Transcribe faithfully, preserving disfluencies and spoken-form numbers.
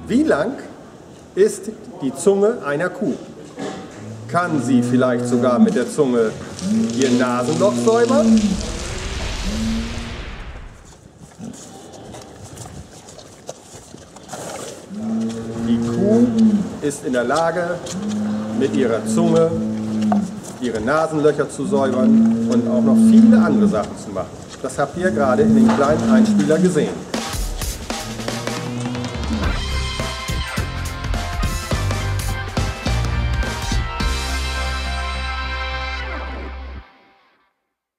Wie lang ist die Zunge einer Kuh? Kann sie vielleicht sogar mit der Zunge ihr Nasenloch säubern? Die Kuh ist in der Lage, mit ihrer Zunge ihre Nasenlöcher zu säubern und auch noch viele andere Sachen zu machen. Das habt ihr gerade in den kleinen Einspieler gesehen.